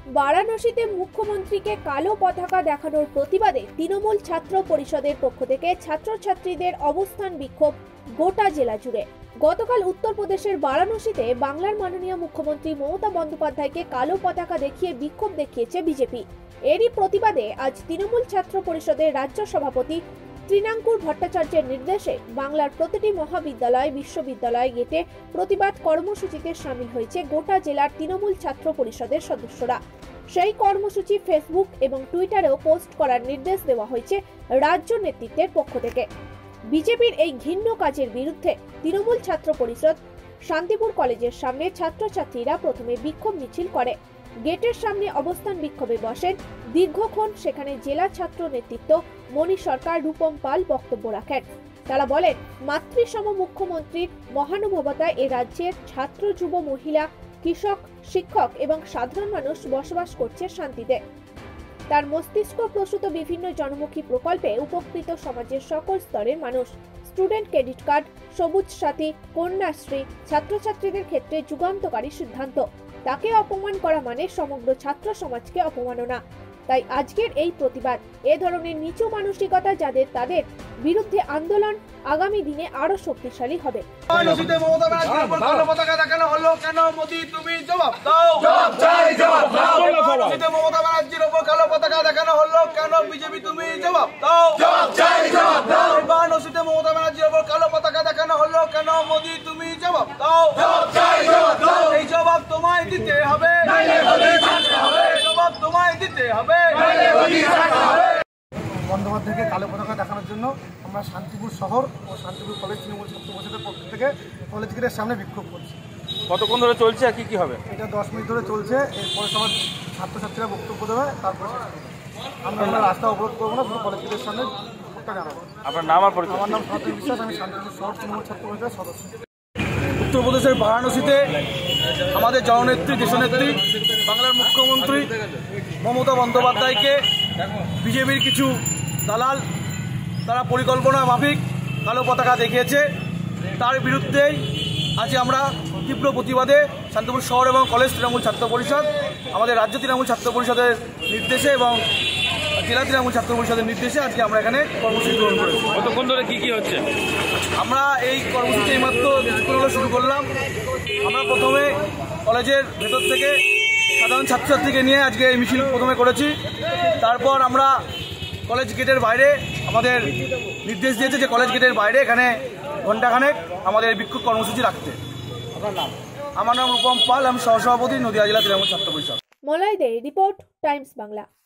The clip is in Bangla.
বারাণসীতে মুখ্যমন্ত্রীকে কালো পতাকা দেখানোর প্রতিবাদে তৃণমূল ছাত্র পরিষদের পক্ষ থেকে ছাত্রছাত্রীদের অবস্থান বিক্ষোভ গোটা জেলা জুড়ে। গতকাল উত্তরপ্রদেশের বারাণসীতে বাংলার মাননীয় মুখ্যমন্ত্রী মমতা বন্দ্যোপাধ্যায়কে কালো পতাকা দেখিয়ে বিক্ষোভ দেখিয়েছে বিজেপি। এরই প্রতিবাদে আজ তৃণমূল ছাত্র পরিষদের রাজ্য সভাপতি তৃণাঙ্কুর ভট্টাচার্যের নির্দেশে বাংলার প্রতিটি মহাবিদ্যালয় বিশ্ববিদ্যালয় গেটে প্রতিবাদ কর্মসূচিতে সামিল হয়েছে গোটা জেলার তৃণমূল ছাত্র পরিষদের সদস্যরা। সেই কর্মসূচি ফেসবুক এবং টুইটারেও পোস্ট করার নির্দেশ দেওয়া হয়েছে রাজ্য নেতৃত্বের পক্ষ থেকে। বিজেপির এই ঘৃণ্য কাজের বিরুদ্ধে তৃণমূল ছাত্র পরিষদ শান্তিপুর কলেজের সামনে ছাত্রছাত্রীরা প্রথমে বিক্ষোভ মিছিল করে। গেটের সামনে অবস্থান বিক্ষোভে বসেন। দীর্ঘক্ষণ সেখানে জেলা ছাত্র নেতৃত্ব মণি সরকার, রূপম পাল বক্তব্য রাখেন। তারা বলেন, মাতৃসম মুখ্যমন্ত্রীর মহানুভবতায় এ রাজ্যের ছাত্র, যুব, মহিলা, কৃষক, শিক্ষক এবং সাধারণ মানুষ বসবাস করছে শান্তিতে। তার মস্তিষ্ক প্রসূত বিভিন্ন জনমুখী প্রকল্পে উপকৃত সমাজের সকল স্তরের মানুষ। স্টুডেন্ট ক্রেডিট কার্ড, সবুজ সাথী, কন্যাশ্রী ছাত্রছাত্রীদের ক্ষেত্রে যুগান্তকারী সিদ্ধান্ত। তাকে অপমান করা মানে সমগ্র ছাত্র সমাজকে অপমাননা। তাই আজকের এই প্রতিবাদ। এ ধরনের নিচু মানসিকতা যাদের, তাদের বিরুদ্ধে আন্দোলন আগামী দিনে আরো শক্তিশালী হবে। বন্দ্যোপাধ্যায়কে কালো পতাকা দেখানোর জন্য আমরা শান্তিপুর শহর ও শান্তিপুর কলেজ তৃণমূল ছাত্র পরিষদের পক্ষ থেকে কলেজ গেটের সামনে বিক্ষোভ করছি। কতক্ষণ ধরে চলছে আর কি হবে? এটা 10 মিনিট ধরে চলছে। এরপরে সবার ছাত্রছাত্রীরা বক্তব্য দেবে, তারপরে আমরা রাস্তা অবরোধ করবো না, শুধু কলেজ গেটের সামনে বিক্ষোভটা জানাবো। আপনার নাম আর পরিচয়? আমার নাম সনাতন বিশ্বাস, আমি শান্তিপুর শহর তৃণমূল ছাত্র পরিষদের সদস্য। উত্তরপ্রদেশের বারাণসীতে আমাদের জননেত্রী, দেশনেত্রী, বাংলার মুখ্যমন্ত্রী মমতা বন্দ্যোপাধ্যায়কে বিজেপির কিছু দালাল তারা পরিকল্পনা মাফিক কালো পতাকা দেখিয়েছে। তার বিরুদ্ধেই আজ আমরা তীব্র প্রতিবাদে শান্তিপুর শহর এবং কলেজ তৃণমূল ছাত্র পরিষদ, আমাদের রাজ্য তৃণমূল ছাত্র পরিষদের নির্দেশে এবং জেলা তৃণমূল ছাত্র পরিষদের নির্দেশে আজকে আমরা এখানে কর্মসূচি গ্রহণ করেছি। কতক্ষণ ধরে কি হচ্ছে? আমরা এই কর্মসূচি এইমাত্র শুরু করলাম। আমরা প্রথমে কলেজের ভেতর থেকে সাধারণ ছাত্রছাত্রীকে নিয়ে আজকে এই মিছিল প্রথমে করেছি। তারপর আমরা কলেজ গেটের বাইরে আমাদের নির্দেশ দিয়েছে যে কলেজ গেটের বাইরে এখানে ঘণ্টাখানেক আমাদের বিক্ষোভ কর্মসূচি রাখতে। আমার নাম রূপম পাল, আমি সহসভাপতি, নদিয়া জেলা তৃণমূল ছাত্র পরিষদ। Malay De, report, Times Bangla.